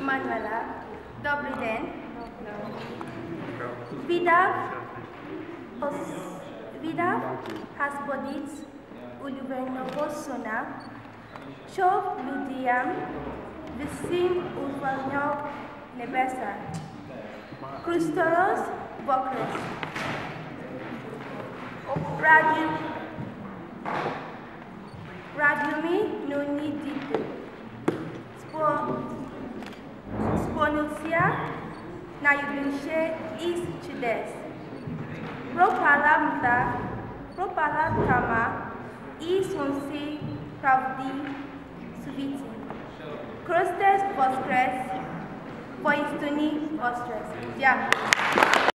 Manuela, Dobriden, Vidav Haspodic, Uluvernovosona, Chov Ludiam, Visim Uvalnov Nebesa, Christoros Bokres, Radumi Nuniditu, Sponusia Nayubinshe East Chudes, Propalatama East Hunsi Pravdi Suviti, Crostes Voskres, Voistuni Ostres. Yeah.